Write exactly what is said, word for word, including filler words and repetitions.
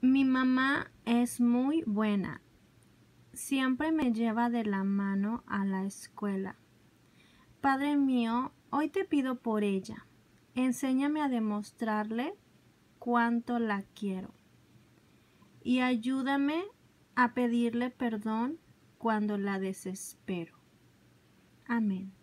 Mi mamá es muy buena. Siempre me lleva de la mano a la escuela. Padre mío, hoy te pido por ella. Enséñame a demostrarle cuánto la quiero. Y ayúdame a pedirle perdón cuando la desespero. Amén.